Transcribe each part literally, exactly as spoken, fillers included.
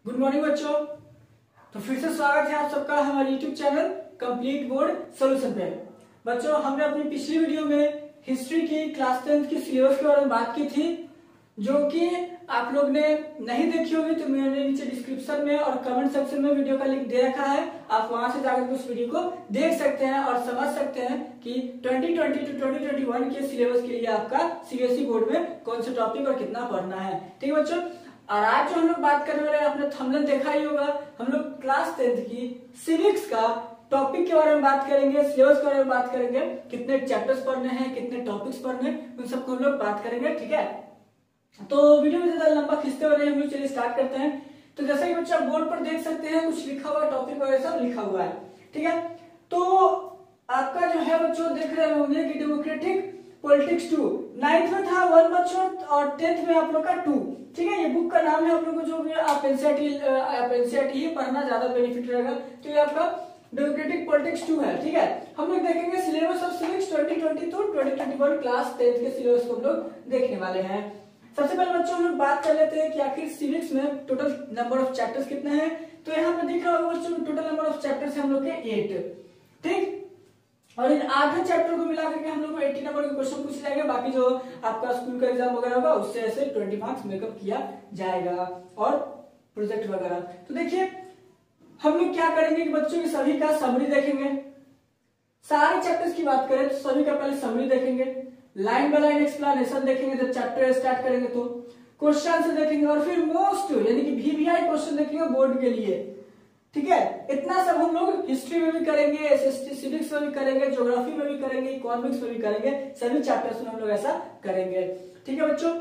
Good morning बच्चों। तो फिर से स्वागत है आप सबका हमारे YouTube channel complete board solution पे। बच्चों, हमने अपनी पिछली वीडियो में हिस्ट्री की क्लास टेंथ की सिलेबस के बारे में बात की थी, जो कि आप लोग ने नहीं देखी होगी तो मैंने नीचे डिस्क्रिप्शन में और कमेंट सेक्शन में वीडियो का लिंक दे रखा है। आप वहां से जाकर उस वीडियो को देख सकते हैं और समझ सकते हैं कि twenty twenty two twenty twenty one के सिलेबस के लिए आपका सीबीएसई बोर्ड में कौन से टॉपिक और कितना पढ़ना है। ठीक है बच्चों, और आज जो हम लोग बात करने वाले हैं, आपने थंबनेल देखा ही होगा, हम लोग क्लास टेंथ की सिविक्स का टॉपिक के बारे में बात करेंगे, सिलेबस के बारे में बात करेंगे, कितने चैप्टर्स पढ़ने हैं, कितने टॉपिक्स पढ़ने हैं, उन सबको हम लोग बात करेंगे। ठीक है, तो वीडियो में ज्यादा लंबा खींचते हुए हम लोग चलिए स्टार्ट करते हैं। तो जैसा कि बच्चा बोर्ड पर देख सकते हैं, कुछ लिखा हुआ टॉपिक वगैरह सब लिखा हुआ है। ठीक है, तो आपका जो है बच्चों देख रहे होंगे कि डेमोक्रेटिक पॉलिटिक्स टू, नाइन्थ में था वन बच्चों और टेंथ में आप लोग का टू। ठीक है, ये बुक का नाम है, आप लोग को जो भी आप एनसीईआरटी आप एनसीईआरटी ही पढ़ना ज्यादा बेनिफिट रहेगा। तो ये आपका डेमोक्रेटिक पॉलिटिक्स टू है। ठीक है, हम लोग देखेंगे syllabus of civics twenty twenty two twenty twenty one class tenth के सिलेबस को हम लोग देखने वाले हैं। सबसे पहले बच्चों हम लोग बात कर लेते हैं कि आखिर सिविक्स में टोटल नंबर ऑफ चैप्टर्स कितने हैं। तो यहाँ पे दिख रहा होगा बच्चों, टोटल नंबर ऑफ चैप्टर्स हम लोग के एट। ठीक, और इन आठ चैप्टर को मिला करके हम लोग को अस्सी नंबर के क्वेश्चन पूछ जाएंगे। बाकी जो आपका स्कूल का एग्जाम वगैरह होगा उससे ऐसे बीस मार्क्स मेकअप किया जाएगा, और प्रोजेक्ट वगैरह। तो देखिए हम लोग क्या करेंगे कि बच्चों की सभी का समरी देखेंगे। सारे चैप्टर्स की बात करें तो सभी का पहले समरी देखेंगे, लाइन बाय लाइन एक्सप्लेनेशन देखेंगे जब चैप्टर स्टार्ट करेंगे, तो क्वेश्चन से देखेंगे, और फिर मोस्ट यानी कि वीवीआई क्वेश्चन देखेंगे बोर्ड के लिए। ठीक है, इतना सब हम लोग हिस्ट्री में भी करेंगे, एसएसटी सिविक्स में भी करेंगे, ज्योग्राफी में भी करेंगे, इकोनॉमिक्स में भी करेंगे, सभी चैप्टर्स में हम लोग ऐसा करेंगे। ठीक है बच्चों,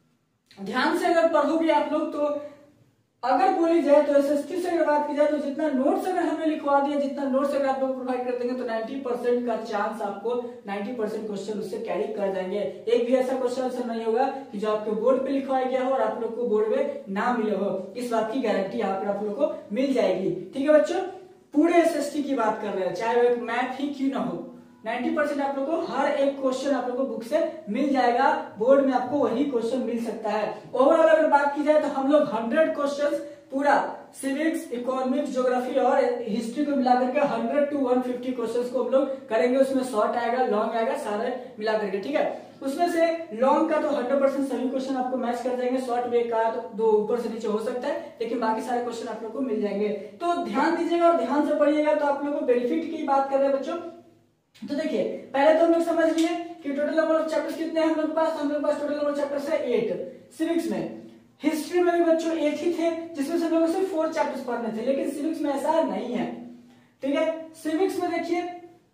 ध्यान से अगर पढ़ोगे आप लोग तो अगर बोली जाए तो एसएसटी से अगर बात की जाए तो जितना नोट्स अगर हमें लिखवा दिया, जितना नोट्स अगर आप लोग प्रोवाइड कर देंगे तो नब्बे परसेंट का चांस आपको नब्बे परसेंट क्वेश्चन उससे कैरी कर जाएंगे। एक भी ऐसा क्वेश्चन आंसर नहीं होगा कि जो आपके बोर्ड पे लिखवाया गया हो और आप लोग को बोर्ड में ना मिले हो। इस बात की गारंटी यहाँ पर आप लोग को मिल जाएगी। ठीक है बच्चों, पूरे एसएसटी की बात कर रहे हैं, चाहे वो एक मैथ ही क्यों ना हो, नब्बे परसेंट आप लोग को हर एक क्वेश्चन आप लोग को बुक से मिल जाएगा। बोर्ड में आपको वही क्वेश्चन मिल सकता है। ओवरऑल अगर बात की जाए तो हम लोग हंड्रेड क्वेश्चन पूरा सिविक्स, इकोनॉमिक्स, ज्योग्राफी और हिस्ट्री को मिलाकर के hundred to one fifty questions को हम लोग करेंगे। उसमें शॉर्ट आएगा, लॉन्ग आएगा, सारे मिला करके। ठीक है, उसमें से लॉन्ग का तो हंड्रेड परसेंट सभी क्वेश्चन आपको मैच कर जाएंगे, शॉर्ट में एक का तो दो ऊपर से नीचे हो सकता है, लेकिन बाकी सारे क्वेश्चन आप लोग को मिल जाएंगे। तो ध्यान दीजिएगा और ध्यान से पढ़िएगा, तो आप लोग को बेनिफिट की बात कर रहे हैं बच्चों। तो देखिए पहले तो हम लोग समझ लिए कि टोटल नंबर ऑफ चैप्टर्स कितने हैं हम लोग के पास। हम लोग के पास टोटल नंबर ऑफ चैप्टर्स है एट। सिविक्स में, हिस्ट्री में भी बच्चों एट ही थे, जिसमें से हम लोगों से फोर चैप्टर्स पढ़ने थे, लेकिन सिविक्स में ऐसा नहीं है। ठीक है, सिविक्स में देखिए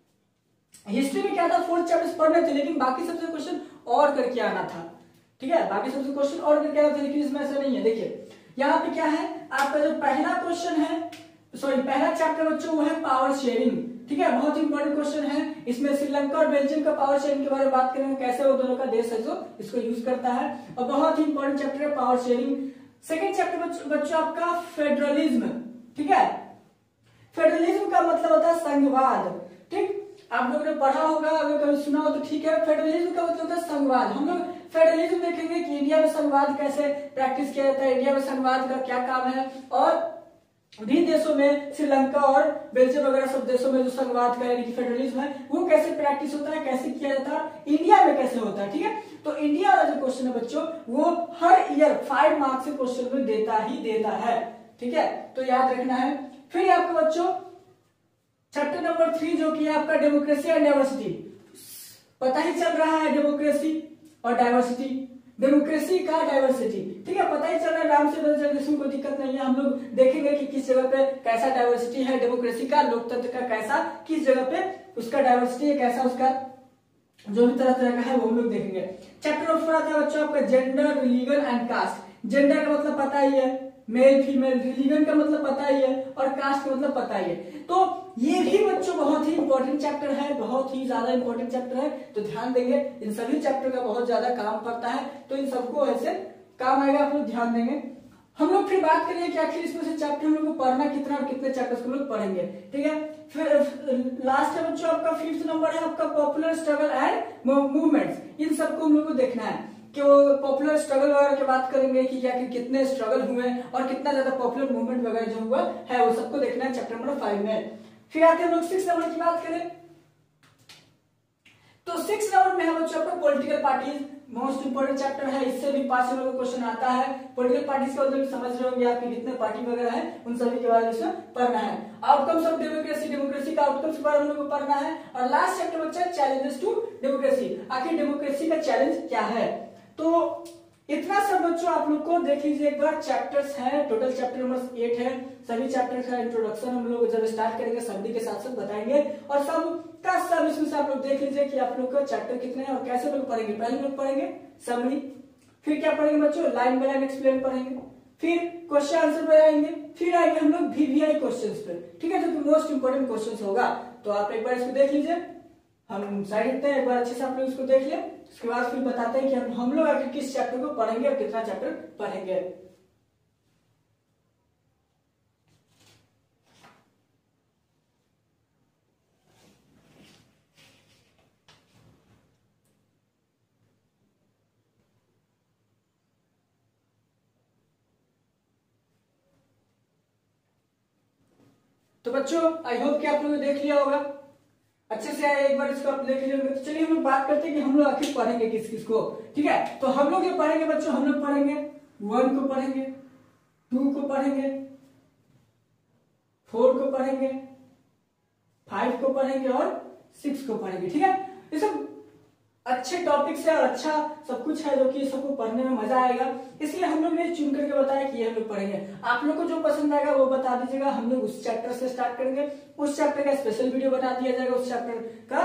हिस्ट्री में क्या था, फोर चैप्टर्स पढ़ने थे, लेकिन बाकी सबसे क्वेश्चन और करके आना था। ठीक है, बाकी सबसे क्वेश्चन और करके आना था, लेकिन इसमें ऐसा नहीं है। देखिए यहाँ पे क्या है, आपका जो पहला क्वेश्चन है, सॉरी पहला चैप्टर बच्चों वो है पावर शेयरिंग। ठीक है, बहुत इंपॉर्टेंट क्वेश्चन है। इसमें श्रीलंका और बेल्जियम का पावर शेयरिंग के बारे में बात करेंगे, कैसे वो दोनों का देश है जो इसको यूज करता है, और बहुत ही इंपॉर्टेंट चैप्टर है पावर शेयरिंग। सेकंड चैप्टर बच्चों आपका फेडरलिज्म। ठीक है, फेडरलिज्म का मतलब होता है संघवाद। ठीक, आप लोगों ने पढ़ा होगा, अगर कभी सुना हो तो ठीक है। फेडरलिज्म का मतलब होता है संघवाद। हम लोग फेडरलिज्म देखेंगे कि इंडिया में संघवाद कैसे प्रैक्टिस किया जाता है, इंडिया में संघवाद का क्या काम है, और भी देशों में श्रीलंका और बेल्जियम वगैरह सब देशों में जो संघवाद का यानी कि फेडरलिज्म है वो कैसे प्रैक्टिस होता है, कैसे किया जाता है, इंडिया में कैसे होता है। ठीक है, तो इंडिया वाला जो क्वेश्चन है बच्चों वो हर ईयर फाइव मार्क्स के क्वेश्चन में देता ही देता है। ठीक है, तो याद रखना है। फिर आपका बच्चों चैप्टर नंबर थ्री जो कि आपका डेमोक्रेसी एंड डाइवर्सिटी, पता ही चल रहा है डेमोक्रेसी और डाइवर्सिटी, डेमोक्रेसी का डाइवर्सिटी। ठीक है, पता ही चल रहा है, नाम से बदल जाए, कोई दिक्कत नहीं है। हम लोग देखेंगे कि किस जगह पे कैसा डाइवर्सिटी है डेमोक्रेसी का, लोकतंत्र का कैसा, किस जगह पे उसका डाइवर्सिटी है, कैसा उसका जो भी तरह तरह का है वो हम लोग देखेंगे। चैप्टर नंबर फोर आता है बच्चों आपका gender, religion and caste. Gender का मतलब पता ही है, मेल फीमेल, रिलीजन का मतलब पता ही है, और कास्ट का मतलब पता ही है। तो ये भी बच्चों बहुत ही इंपॉर्टेंट चैप्टर है, बहुत ही ज्यादा इंपॉर्टेंट चैप्टर है। तो ध्यान देंगे, इन सभी चैप्टर का बहुत ज्यादा काम पड़ता है, तो इन सबको ऐसे काम आएगा, आप लोग ध्यान देंगे। हम लोग फिर बात करेंगे कि आखिर इसमें से चैप्टर हम लोग को पढ़ना कितना और कितने चैप्टर्स को लोग पढ़ेंगे। ठीक है, फिर लास्ट है बच्चों आपका फिफ्थ नंबर है आपका पॉपुलर स्ट्रगल एंड मूवमेंट्स। इन सबको हम लोग को देखना है। कि वो पॉपुलर स्ट्रगल वगैरह की बात करेंगे कि क्या कि कितने स्ट्रगल हुए और कितना ज्यादा पॉपुलर मूवमेंट वगैरह जो हुआ है वो सबको देखना है चैप्टर नंबर फाइव में। फिर आते हैं हम लोग सिक्स नंबर की बात करें तो सिक्स नंबर में है बच्चों आपका political parties, most important chapter है, इससे भी पांच नंबर का क्वेश्चन आता है। पॉलिटिकल पार्टीज का मतलब समझ रहे होंगे आपके कितने पार्टी वगैरह है उन सभी के बारे में पढ़ना है। आउटकम्स ऑफ डेमोक्रेसी, डेमोक्रेसी का आउटकम्स के बारे में पढ़ना है। और लास्ट चैप्टर बच्चा चैलेंजेस टू डेमोक्रेसी, आखिर डेमोक्रेसी का चैलेंज क्या है। तो इतना सब बच्चों आप लोग को देख लीजिए एक बार। चैप्टर्स हैं टोटल, चैप्टर नंबर एट है, सभी चैप्टर्स का इंट्रोडक्शन हम लोग जब स्टार्ट करेंगे सभी के साथ साथ बताएंगे और सब का सब इसमें से आप लोग देख लीजिए कि आप लोग का चैप्टर कितने हैं और कैसे लोग पढ़ेंगे। पहले लोग पढ़ेंगे समरी, फिर क्या पढ़ेंगे बच्चों लाइन बाय लाइन एक्सप्लेन पढ़ेंगे, फिर क्वेश्चन आंसर बनाएंगे, फिर आएंगे हम लोग वीवीआई क्वेश्चंस पे, ठीक है, जो कि मोस्ट इंपोर्टेंट क्वेश्चंस होगा। तो आप एक बार इसको देख लीजिए, हम साइड हटते हैं, एक बार अच्छे से आप लोग इसको देख ले, उसके बाद फिर बताते हैं कि हम हम लोग आखिर किस चैप्टर को पढ़ेंगे और कितना चैप्टर पढ़ेंगे। तो बच्चों आई होप कि आप लोगों ने देख लिया होगा अच्छे से, एक बार इसको आप देख लिए होंगे। तो चलिए हम लोग बात करते हैं कि हम लोग आखिर पढ़ेंगे किस किस को, ठीक है। तो हम लोग ये पढ़ेंगे बच्चों, हम लोग पढ़ेंगे वन को पढ़ेंगे, टू को पढ़ेंगे, फोर को पढ़ेंगे, फाइव को पढ़ेंगे और सिक्स को पढ़ेंगे, ठीक है। ये सब अच्छे टॉपिक्स है और अच्छा सब कुछ है जो कि सबको पढ़ने में मजा आएगा, इसलिए हम लोग ने चुन करके बताया कि ये हम लोग पढ़ेंगे। आप लोग को जो पसंद आएगा वो बता दीजिएगा, हम लोग उस चैप्टर से स्टार्ट करेंगे, उस चैप्टर का स्पेशल वीडियो बना दिया जाएगा, उस चैप्टर का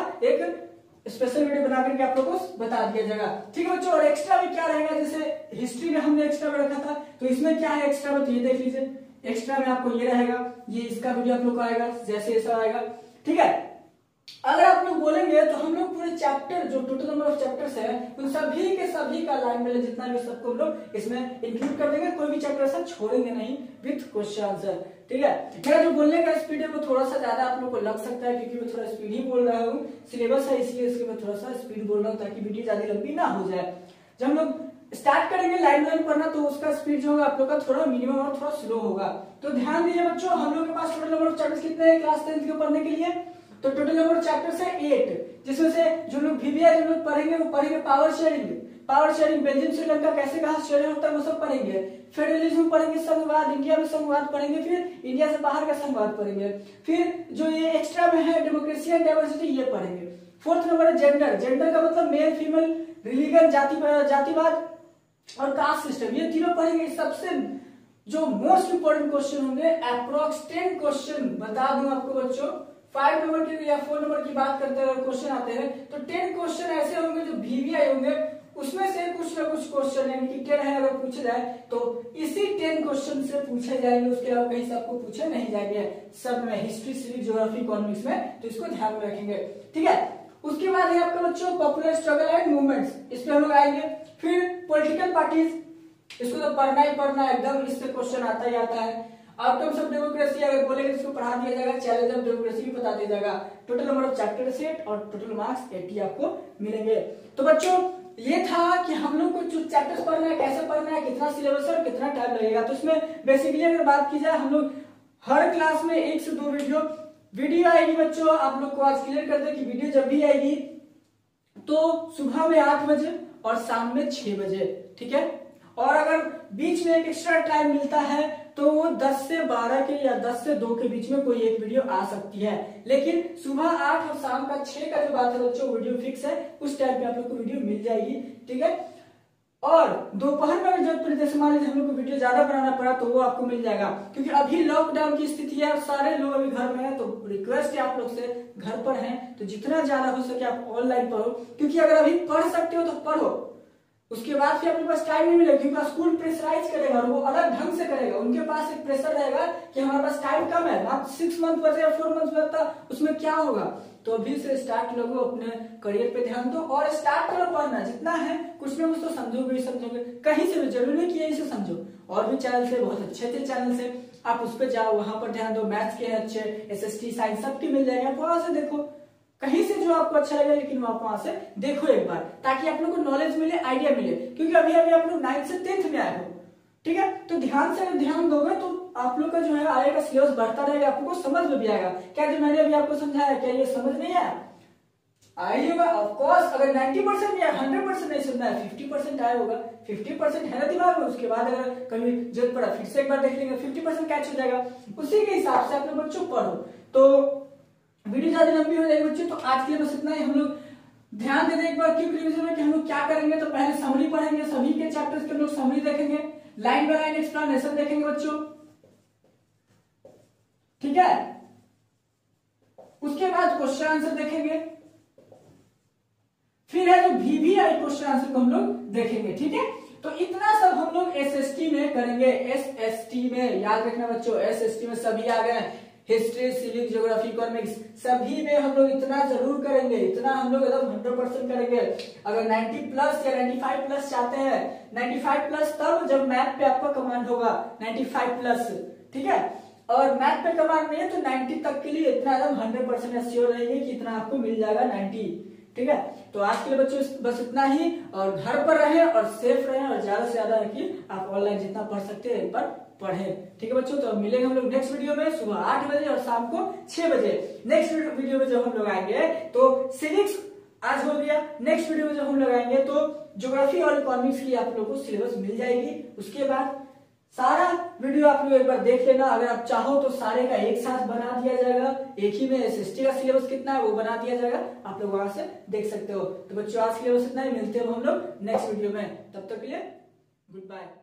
एक स्पेशल वीडियो बना करके आप लोग को बता दिया जाएगा, ठीक है बच्चों। और एक्स्ट्रा में क्या रहेगा, जैसे हिस्ट्री में हमने एक्स्ट्रा में रखा था, तो इसमें क्या है एक्स्ट्रा में, तो ये देख लीजिए। एक्स्ट्रा में आपको ये रहेगा, ये इसका वीडियो आप लोग को आएगा, जैसे ऐसा आएगा, ठीक है। अगर आप लोग बोलेंगे तो हम लोग पूरे चैप्टर जो टोटल नंबर ऑफ चैप्टर्स है उन सभी के सभी का लाइन में जितना भी सबको हम लोग इसमें इंक्लूड कर देंगे, कोई भी चैप्टर ऐसा छोड़ेंगे नहीं विथ क्वेश्चन आंसर, ठीक है। मेरा जो बोलने का स्पीड है वो थोड़ा सा ज्यादा आप लोग को लग सकता है क्योंकि मैं थोड़ा स्पीड ही बोल रहा हूँ, सिलेबस है इसलिए इसके मैं थोड़ा सा स्पीड बोल रहा हूँ ताकि वीडियो ज्यादा लंबी ना हो जाए। जब हम लोग स्टार्ट करेंगे लाइन लाइन पढ़ना तो उसका स्पीड जो होगा आप लोग का थोड़ा मिनिमम और थोड़ा स्लो होगा। तो ध्यान दीजिए बच्चों, हम लोग के पास टोटल नंबर ऑफ चैप्टर्स कितने हैं क्लास टेंथ के पढ़ने के लिए, तो टोटल नंबर चैप्टर्स है एट, जिसमें से जो लोग वीवीआई जो लोग पढ़ेंगे वो पढ़ेंगे power sharing, power sharing Belgium Sri Lanka कैसे कहा शेयरिंग होता है वो सब पढ़ेंगे। फेडरलिज्म पढ़ेंगे, संघवाद, इंडिया में संघवाद पढ़ेंगे, फिर इंडिया से बाहर का संघवाद पढ़ेंगे, फिर जो ये एक्स्ट्रा में है डेमोक्रेसी एंड डाइवर्सिटी ये पढ़ेंगे। फोर्थ नंबर है जेंडर, जेंडर का मतलब मेल फीमेल, रिलीजन, जाति जातिवाद और कास्ट सिस्टम, ये तीनों पढ़ेंगे। सबसे जो मोस्ट इंपोर्टेंट क्वेश्चन होंगे अप्रोक्स टेन क्वेश्चन बता दूं आपको बच्चों, फाइव नंबर की या फोर नंबर की बात करते हैं क्वेश्चन आते हैं तो टेन क्वेश्चन ऐसे होंगे जो वीवीआई होंगे, उसमें से कुछ ना कुछ क्वेश्चन यानी कि टेन है अगर पूछे जाए तो इसी टेन क्वेश्चन से पूछे जाएंगे, उसके अलावा कहीं से आपको पूछे नहीं जाएंगे सब में, हिस्ट्री, सिविक, ज्योग्राफी, इकोनॉमिक्स में, तो इसको ध्यान में रखेंगे, ठीक है। उसके बाद है आपका बच्चों पॉपुलर स्ट्रगल एंड मूवमेंट्स, इस पे हम लोग आएंगे। फिर पॉलिटिकल पार्टीज, इसको तो पढ़ना ही पढ़ना है एकदम, इससे क्वेश्चन आता ही आता है। आउटकम्स ऑफ डेमोक्रेसी अगर बोलेंगे इसको पढ़ा दिया जाएगा, चैलेंज ऑफ डेमोक्रेसी भी बता दिया जाएगा, total number of chapter set और टोटल मार्क्स एटी आपको मिलेंगे। तो बच्चों ये था कि हम लोग को जो चैप्टर्स पढ़ना है, कैसे पढ़ना है, कितना सिलेबस है और कितना टाइम लगेगा। तो इसमें बेसिकली अगर बात की जाए हम लोग हर क्लास में एक से दो वीडियो वीडियो आएगी बच्चों। आप लोग को आज क्लियर कर दे कि वीडियो जब भी आएगी तो सुबह में आठ बजे और शाम में छह बजे, ठीक है। और अगर बीच में एक एक्स्ट्रा टाइम मिलता है तो वो दस से बारह के या दस से दो के बीच में कोई एक वीडियो आ सकती है, लेकिन सुबह आठ और शाम का छह का जो बात है बच्चों वीडियो फिक्स है, उस टाइम पे आप लोग को वीडियो मिल जाएगी, ठीक है। और दोपहर में अगर जरूरत पड़े, जैसे मान लीजिए हम लोग को वीडियो ज्यादा बनाना पड़ा तो वो आपको मिल जाएगा, क्योंकि अभी लॉकडाउन की स्थिति है, सारे लोग अभी घर में हैं, तो रिक्वेस्ट है आप लोग से घर पर हैं तो जितना ज्यादा हो सके आप ऑनलाइन पढ़ो, क्योंकि अगर अभी पढ़ सकते हो तो पढ़ो, उसके बाद फिर अपने पास टाइम नहीं मिलेगा, क्योंकि स्कूल प्रेशराइज करेगा और वो अलग ढंग से करेगा, उनके पास एक प्रेशर रहेगा कि हमारे पास टाइम कम है, आप सिक्स मंथ बचे या फोर मंथ बचता, उसमें क्या होगा। तो अभी से स्टार्ट लोगो अपने करियर पे ध्यान दो और स्टार्ट करो पढ़ना, जितना है कुछ ना कुछ तो समझोगे ही समझोगे, कहीं से भी, जरूरी नहीं कि यही से समझो, और भी चैनल से, बहुत अच्छे अच्छे चैनल से आप उस पर जाओ, वहां पर ध्यान दो, मैथ्स के अच्छे, एस एस टी, साइंस सबके मिल जाएंगे, आप वहां से देखो, कहीं से जो आपको अच्छा लगे, लेकिन आप वहां से देखो एक बार, ताकि आप लोग को नॉलेज मिले, आइडिया मिले, क्योंकि अभी अभी आप लोग नाइन्थ से टेंथ में आए हो, ठीक है। तो ध्यान से ध्यान दोगे तो आप लोग का जो है आगे का सिलेबस बढ़ता रहेगा, आपको समझ में भी आएगा। क्या जो मैंने अभी आपको समझाया, क्या ये समझ नहीं आया? आइएगा ऑफ कोर्स। अगर नब्बे परसेंट या सौ परसेंट नहीं सुनना है, पचास परसेंट आया होगा, पचास परसेंट है ना दिमाग में, उसके बाद अगर कभी जरूरत पड़ा फिर से एक बार देख लेंगे, पचास परसेंट कैच हो जाएगा। उसी के हिसाब से अपने बच्चों पढ़ो। तो वीडियो ज्यादा लंबी हो जाएगी बच्चों, तो आज के लिए बस इतना ही। हम लोग ध्यान दे दें एक बार क्विक रिवीजन में कि हम लोग क्या करेंगे। तो पहले समरी पढ़ेंगे, सभी के चैप्टर्स के हम लोग समरी देखेंगे, लाइन बाय लाइन एक्सप्लेनेशन देखेंगे बच्चों, ठीक है। उसके बाद क्वेश्चन आंसर देखेंगे, फिर है जो वीवीआई क्वेश्चन आंसर को हम लोग देखेंगे, ठीक है। तो इतना सब हम लोग एसएसटी में करेंगे। एसएसटी में याद रखना बच्चों, एसएसटी में सभी आ गए, हिस्ट्री, सिविक, ज्योग्राफी, इकोनॉमिक्स, सभी में हम लोग इतना जरूर करेंगे, इतना हम लोग एकदम हंड्रेड परसेंट करेंगे। अगर नब्बे प्लस या पचानवे प्लस चाहते हैं, पचानवे प्लस तब जब मैथ पे आपका कमांड होगा, पचानवे प्लस, ठीक है। और मैथ पे कमांड नहीं है तो नब्बे तक के लिए इतना एकदम हंड्रेड परसेंट श्योर रहेंगे कि इतना आपको मिल जाएगा नब्बे, ठीक है। तो आज के लिए बच्चों बस इतना ही, और घर पर रहें और सेफ रहें, और ज्यादा से ज्यादा कि आप ऑनलाइन जितना पढ़ सकते हैं एक बार पढ़ें, ठीक है बच्चों। तो मिलेंगे हम लोग नेक्स्ट वीडियो में सुबह आठ बजे और शाम को छह बजे। नेक्स्ट वीडियो में जब हम लोग आएंगे तो सिविक्स आज हो गया, नेक्स्ट वीडियो में जब हम लोग आएंगे तो ज्योग्राफी और इकोनॉमिक्स की आप लोग को सिलेबस मिल जाएगी। उसके बाद सारा वीडियो आप लोग एक बार देख लेना, अगर आप चाहो तो सारे का एक साथ बना दिया जाएगा, एक ही में एसएसटी का सिलेबस कितना है वो बना दिया जाएगा, आप लोग वहां से देख सकते हो। तो बच्चों आज सिलेबस इतना ही, मिलते हैं हम लोग नेक्स्ट वीडियो में, तब तक के लिए गुड बाय।